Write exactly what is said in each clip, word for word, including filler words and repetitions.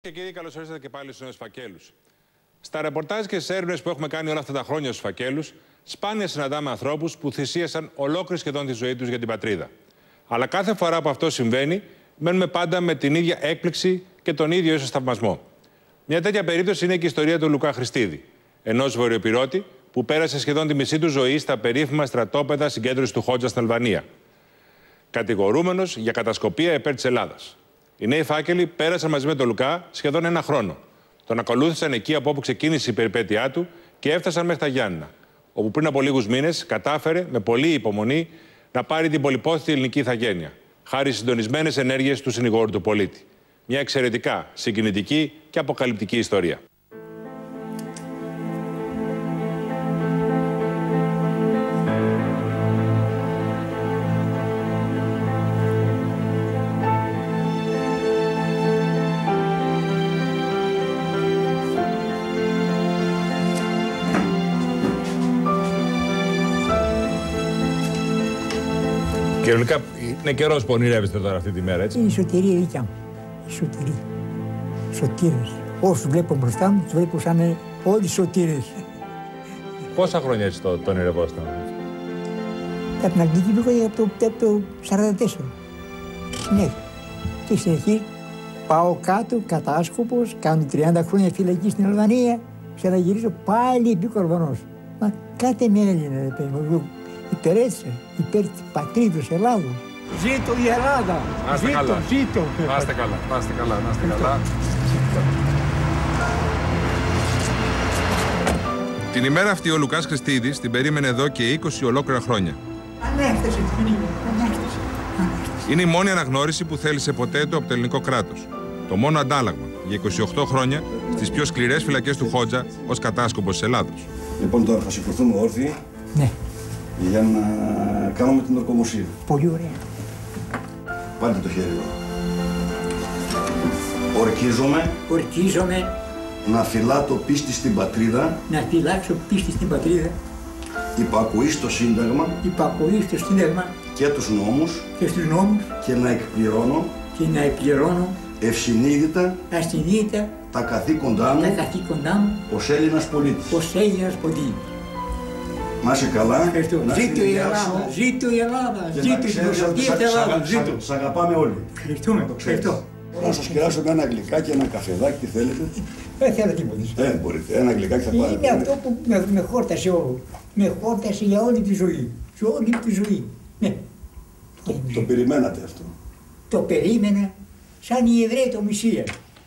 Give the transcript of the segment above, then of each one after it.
Και κύριοι, καλώς ήρθατε και πάλι στους νέους φακέλους. Στα ρεπορτάζ και στις έρευνες που έχουμε κάνει όλα αυτά τα χρόνια στους φακέλους, σπάνια συναντάμε ανθρώπους που θυσίασαν ολόκληρη σχεδόν τη ζωή τους για την πατρίδα. Αλλά κάθε φορά που αυτό συμβαίνει, μένουμε πάντα με την ίδια έκπληξη και τον ίδιο ίσως θαυμασμό. Μια τέτοια περίπτωση είναι και η ιστορία του Λουκά Χριστίδη, ενός βορειοπυρώτη που πέρασε σχεδόν τη μισή του ζωή στα περίφημα στρατόπεδα συγκέντρωσης του Χότζα στην Αλβανία, κατηγορούμενος για κατασκοπία υπέρ της Ελλάδας. Οι νέοι φάκελοι πέρασαν μαζί με τον Λουκά σχεδόν ένα χρόνο. Τον ακολούθησαν εκεί από όπου ξεκίνησε η περιπέτειά του και έφτασαν μέχρι τα Γιάννηνα, όπου πριν από λίγους μήνες κατάφερε με πολλή υπομονή να πάρει την πολυπόθητη ελληνική ηθαγένεια, χάρη στις συντονισμένες ενέργειες του συνηγόρου του πολίτη. Μια εξαιρετικά συγκινητική και αποκαλυπτική ιστορία. Κύριε Λουκά, είναι καιρός που ονειρεύεστε τώρα αυτή τη μέρα, έτσι? Είναι η σωτηρία δικιά μου. Η σωτηρία. Σωτήρες. Όσους βλέπω μπροστά μου, τους βλέπω σαν όλοι σωτήρες. Πόσα χρόνια έτσι το, το ονειρευόστε? Από την Αγγλική πήγα από το, από το σαράντα τέσσερα. Ναι. Και συνεχίζει. Πάω κάτω, κατάσκοπος, κάνω τριάντα χρόνια φυλακή στην Αλβανία, ξαναγυρίζω πάλι επί Κορβανός. Μα κάθε μέρα είναι, ρε παιδί μου. Υπερέτησε, υπέρ της πατρίδος Ελλάδος. Ζήτω η Ελλάδα! Άστε ζήτω, καλά. ζήτω! Να είστε καλά, να είστε καλά, να είστε καλά. Την ημέρα αυτή ο Λουκάς Χριστίδης την περίμενε εδώ και είκοσι ολόκληρα χρόνια. Ανέστασε την φίλη μου, ανέστασε. Είναι η μόνη αναγνώριση που θέλησε ποτέ του από το ελληνικό κράτος. Το μόνο αντάλλαγμα για είκοσι οκτώ χρόνια στις πιο σκληρές φυλακές του Χότζα ως κατάσκοπος της Ελλάδος. Λοιπόν, τώρα θα σηκωθούμε όρθιοι. Ναι. Για να κάνουμε την ορκομοσία. Πολύ ωραία. Πάρτε το χέρι εδώ. Ορκίζομαι. Ορκίζομαι. Να φυλάτω πίστη στην πατρίδα. Να φυλάξω πίστη στην πατρίδα. Υπακοή στο Σύνταγμα. Υπακοή στο Σύνταγμα. Και τους νόμους. Και στους νόμους. Και να εκπληρώνω. Και να εκπληρώνω. Ευσυνείδητα. Ασυνείδητα. Τα καθήκοντά μου. Τα καθήκοντά μου. Ως Έλληνας πολίτης. Ως Έλληνας πολίτης. Να είσαι καλά. Ζήτω η Ελλάδα, ζήτω η Ελλάδα, ζήτω η δημοκρατία της Ελλάδας, ζήτω. Σ' αγαπάμε όλοι. Ευχαριστούμε, ευχαριστώ. Να σας κεράσω με ένα γλυκάκι, ένα καφεδάκι, τι θέλετε? Δεν θέλω τίποτα. Δεν μπορείτε, ένα γλυκάκι θα πάρετε. Είναι αυτό που με, με χόρτασε όλο. Με χόρτασε για όλη τη ζωή. Σε όλη τη ζωή. Ναι. Το, το περιμένατε αυτό? Το περίμενα σαν οι Εβραίοι το Μεσσία.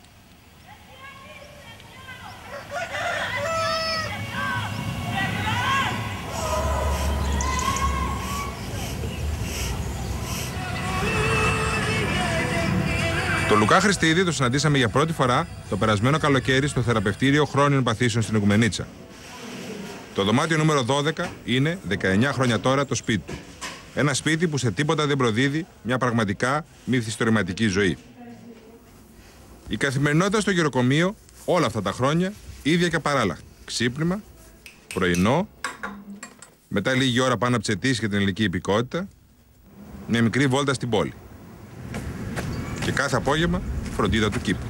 Το Λουκά Χριστίδη το συναντήσαμε για πρώτη φορά το περασμένο καλοκαίρι στο θεραπευτήριο χρόνιων παθήσεων στην Οικουμενίτσα. Το δωμάτιο νούμερο δώδεκα είναι δεκαεννιά χρόνια τώρα το σπίτι του. Ένα σπίτι που σε τίποτα δεν προδίδει μια πραγματικά μυθιστορηματική ζωή. Η καθημερινότητα στο γεροκομείο όλα αυτά τα χρόνια ίδια και απαράλλαχτα. Ξύπνημα, πρωινό, μετά λίγη ώρα πάνω από τις αιτήσεις και την ελληνική υπηκότητα, μια μικρή βόλτα στην πόλη. Και κάθε απόγευμα φροντίδα του κήπου.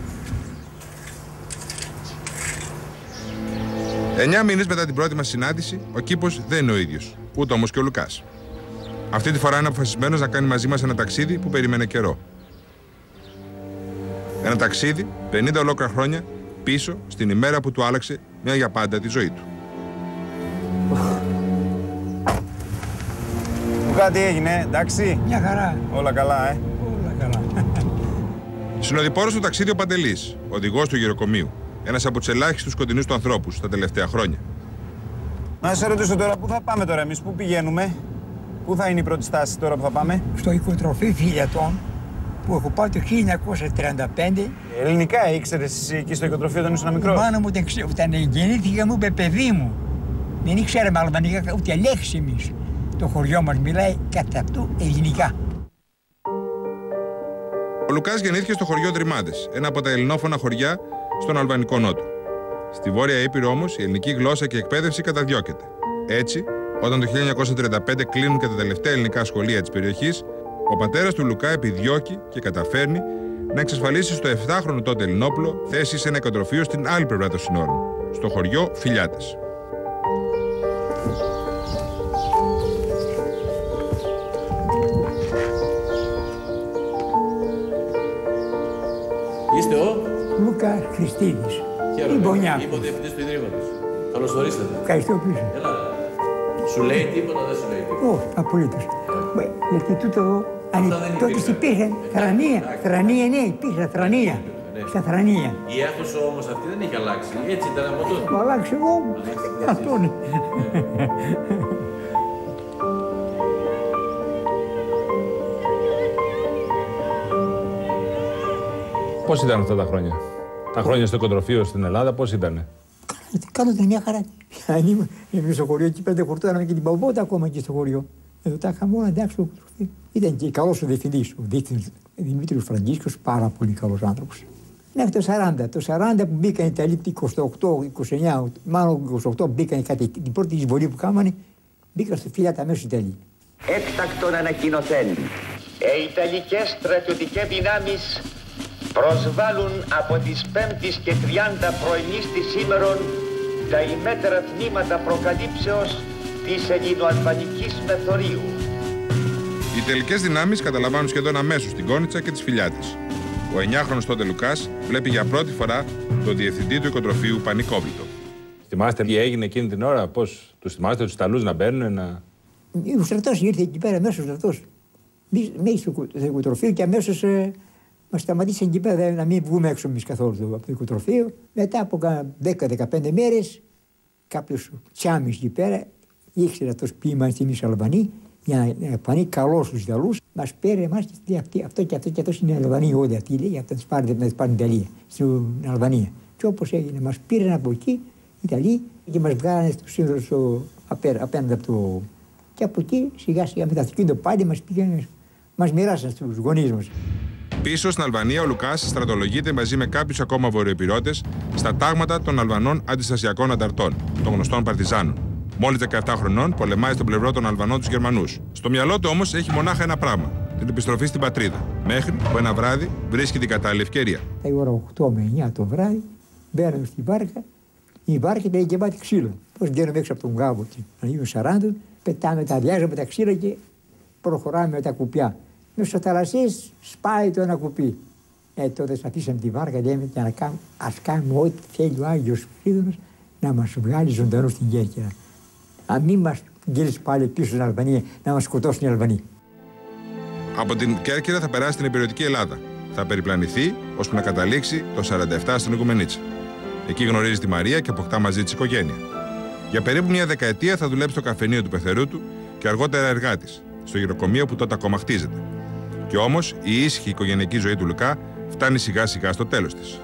Εννιά μήνες μετά την πρώτη μας συνάντηση, ο κήπος δεν είναι ο ίδιος, ούτε όμως και ο Λουκάς. Αυτή τη φορά είναι αποφασισμένος να κάνει μαζί μας ένα ταξίδι που περίμενε καιρό. Ένα ταξίδι πενήντα ολόκληρα χρόνια πίσω στην ημέρα που του άλλαξε μια για πάντα τη ζωή του. Λουκά, τι έγινε, εντάξει? Μια χαρά. Όλα καλά, ε. Όλα καλά. Συνοδοιπόρος του ταξίδι ο Παντελής, οδηγός του γεροκομείου. Ένας από τους ελάχιστους κοντινούς του ανθρώπους τα τελευταία χρόνια. Να σε ρωτήσω τώρα, πού θα πάμε τώρα εμείς, πού πηγαίνουμε? Πού θα είναι η πρώτη στάση τώρα που θα πάμε? Στο οικοτροφείο Φιλιατών που έχω πάει το χίλια εννιακόσια τριάντα πέντε. Ελληνικά ήξερες εσύ εκεί στο οικοτροφείο όταν ήσουν μικρός? Μάνα μου όταν γεννήθηκα μου είπε παιδί μου. Δεν ήξεραμε αλβανικά ούτε λέξη εμείς. Το χωριό μας μιλάει κατά αυτού ελληνικά. Ο Λουκάς γεννήθηκε στο χωριό Δρυμάντες, ένα από τα ελληνόφωνα χωριά στον Αλβανικό Νότο. Στη Βόρεια Ήπειρο όμως η ελληνική γλώσσα και εκπαίδευση καταδιώκεται. Έτσι, όταν το χίλια εννιακόσια τριάντα πέντε κλείνουν και τα τελευταία ελληνικά σχολεία της περιοχής, ο πατέρας του Λουκά επιδιώκει και καταφέρνει να εξασφαλίσει στο επτάχρονο τότε Ελληνόπουλο θέση σε ένα οικοτροφείο στην άλλη πλευρά των συνόρων, στο χωριό Φιλιάτες. Είστε ο Λούκα Χριστίδης. Χαίρομαι. Είμαι ο διευθυντής του Ιδρύματος. Καλώς ορίσατε. Ευχαριστώ πίσω. Έλα. Σου λέει τίποτα, δεν σου λέει τίποτα. Όχι, απολύτως. Γιατί τούτο, αν τότε υπήρχε θρανία, θρανία, ναι, υπήρχε θρανία. Στα θρανία. Η αίθουσα όμως αυτή δεν έχει αλλάξει. Έτσι ήταν από τότε. Το αλλάξει εγώ, αυτό είναι. Πώς ήταν αυτά τα χρόνια? Τα χρόνια στο οικοτροφείο στην Ελλάδα, πώς ήτανε? Κάτω ήταν μια χαρά. Αν ήμουν στο χωριό εκεί πέντε χορτάραμε και την παμπότα ακόμα εκεί στο χωριό. Εδώ τα είχαμε όλα εντάξει στο οικοτροφείο. Ήταν και καλός ο διευθυντής, ο Δημήτριος Φραγκίσκος, πάρα πολύ καλός άνθρωπος. Μέχρι το σαράντα. Το σαράντα που μπήκαν οι Ιταλοί, είκοσι οκτώ είκοσι εννιά, μάλλον είκοσι οκτώ μπήκαν κάτι, την πρώτη εισβολή που κάμανε, μπήκαν στο Φιλιάτα αμέσως οι Ιταλοί. Έκτακτον ανακοινωθέν. Οι Ιταλικές στρατιωτικές δυνάμεις προσβάλλουν από τις πέμπτη και τριάντα πρωινής της σήμερον τα ημέτερα τμήματα προκαλύψεως της ελληνοαλβανικής μεθορίου. Οι τελικές δυνάμεις καταλαμβάνουν σχεδόν αμέσως την Κόνιτσα και τις Φιλιάτες. Ο εννιάχρονος τότε Λουκάς βλέπει για πρώτη φορά τον διευθυντή του οικοτροφείου πανικόβλητο. Θυμάστε τι έγινε εκείνη την ώρα, πώς τους θυμάστε τους Ιταλούς να μπαίνουν, να... Ο στρατός ήρθε εκεί πέρα, αμέσως ο στρατός. Μέσα στο οικοτροφείο και αμέσως ε, μας σταματήσαν εκεί πέρα να μην βγούμε έξω εμείς καθόλου από το οικοτροφείο. Μετά από δέκα δεκαπέντε μέρες, κάποιος τσάμις εκεί πέρα, ήξερε αυτός που είμαστε εμείς Αλβανοί, για να φανεί καλός στους Ιταλούς, μας πήρε εμάς και λέει αυτή, αυτό και αυτό και αυτό είναι Αλβανοί όλοι αυτοί, λέει, αυτά τις πάρετε να τις πάρουν Ιταλία, στην Αλβανία. Και όπως έγινε, μας πήραν από εκεί οι Ιταλοί και μας βγάλανε στο σύνδρο στο απέναντι από το... Και από εκεί σιγά σιγά με τα αυτοκίνητα πάλι μας πήγαν, μας μοιράσαν στους γονείς μας. Πίσω στην Αλβανία, ο Λουκάς στρατολογείται μαζί με κάποιους ακόμα βορειοϊπηρώτες στα τάγματα των Αλβανών αντιστασιακών ανταρτών, των γνωστών Παρτιζάνων. Μόλις δεκαεπτά χρονών, πολεμάει στο πλευρό των Αλβανών τους Γερμανούς. Στο μυαλό του όμως έχει μονάχα ένα πράγμα: την επιστροφή στην πατρίδα. Μέχρι που ένα βράδυ βρίσκει την κατάλληλη ευκαιρία. Τα ώρα οκτώ με εννιά το βράδυ, μπαίνουμε στην βάρκα, η βάρκα ήταν γεμάτη ξύλο. Πώς βγαίνουμε έξω από τον γάβο και να γίνουν σαράντα, πετάμε τα αδειάζουμε τα ξύλα και προχωράμε με τα κουπιά. Μέσα στο θαλασσίες σπάει το ένα κουπί. Ε, τότε αφήσαμε τη βάρκα, λέμε, για να κάνουμε, ας κάνουμε ό,τι θέλει ο Άγιος Φρίδωνος να μας βγάλει ζωντανό στην Κέρκυρα. Αν μην μας γυρίσει πάλι πίσω στην Αλβανία, να μας σκοτώσουν οι Αλβανοί. Από την Κέρκυρα θα περάσει στην υπηρετική Ελλάδα. Θα περιπλανηθεί ώσπου να καταλήξει το σαράντα επτά στην Οικουμενίτσα. Εκεί γνωρίζει τη Μαρία και αποκτά μαζί της οικογένεια. Για περίπου μια δεκαετία θα δουλέψει στο καφενείο του πεθερού του και αργότερα εργάτης, στο γυροκομείο που τότε ακόμα χτίζεται. Κι όμως η ήσυχη οικογενειακή ζωή του Λουκά φτάνει σιγά σιγά στο τέλος της.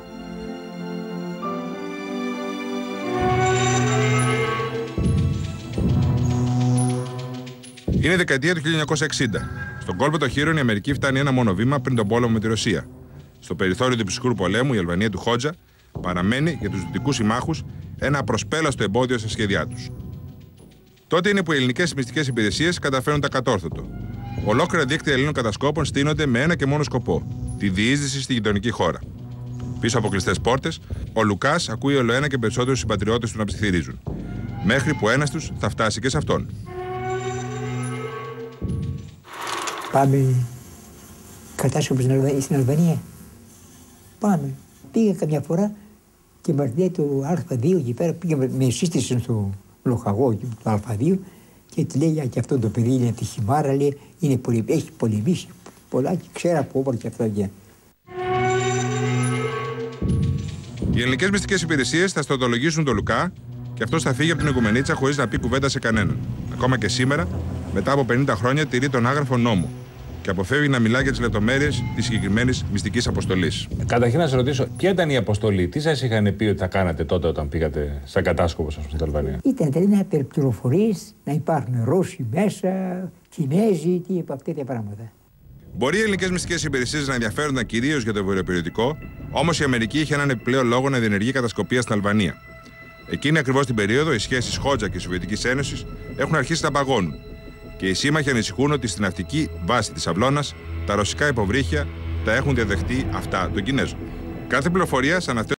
Είναι η δεκαετία του χίλια εννιακόσια εξήντα. Στον κόλπο των Χείρων η Αμερική φτάνει ένα μόνο βήμα πριν τον πόλεμο με τη Ρωσία. Στο περιθώριο του ψυχρού πολέμου η Αλβανία του Χότζα παραμένει για τους δυτικούς συμμάχους ένα απροσπέλαστο εμπόδιο στα σχέδιά τους. Τότε είναι που οι ελληνικές μυστικές υπηρεσίες καταφέρουν τα κατόρθωτο. Ολόκληρα δίκτυα Ελλήνων κατασκόπων στείνονται με ένα και μόνο σκοπό: τη διείσδυση στη γειτονική χώρα. Πίσω από κλειστές πόρτες, ο Λουκάς ακούει ολοένα και περισσότερους συμπατριώτες του να ψιθυρίζουν. Μέχρι που ένας τους θα φτάσει και σε αυτόν. Πάμε κατάσκοπη στην Αλβανία. Πάμε. Πήγα καμιά φορά και μας λέει το Α δύο εκεί πέρα. Πήγα με σύστηση στο λοχαγό του Α δύο και τη λέει και αυτό το παιδί είναι τη χυμάρα, λέει, είναι πολυ... έχει πολεμήσει πολλά και ξέρει από όπλα και αυτά. Και... Οι ελληνικές μυστικές υπηρεσίες θα στρατολογήσουν τον Λουκά και αυτός θα φύγει από την Οικουμενίτσα χωρίς να πει κουβέντα σε κανέναν. Ακόμα και σήμερα, μετά από πενήντα χρόνια, τηρεί τον άγραφο νόμο και αποφεύγει να μιλά για τις λεπτομέρειες της συγκεκριμένης μυστικής αποστολής. Καταρχήν να σας ρωτήσω, ποια ήταν η αποστολή, τι σας είχαν πει ότι θα κάνατε τότε όταν πήγατε σαν κατάσκοπος στην Αλβανία? Ήταν δηλαδή να περιπληροφορείς, να υπάρχουν Ρώσοι μέσα, Κινέζοι, τι από αυτά τα πράγματα. Μπορεί οι ελληνικές μυστικές υπηρεσίες να ενδιαφέρονταν κυρίως για το βορειοπηρωτικό, όμως η Αμερική είχε έναν επιπλέον λόγο να διενεργεί κατασκοπία στην Αλβανία. Εκείνη ακριβώς την περίοδο οι σχέσεις Χότζα και Σοβιετικής Ένωσης έχουν αρχίσει να παγώνουν και οι σύμμαχοι ανησυχούν ότι στην ναυτική βάση της Αυλώνας τα ρωσικά υποβρύχια τα έχουν διαδεχτεί αυτά των Κινέζων. Κάθε πληροφορία σε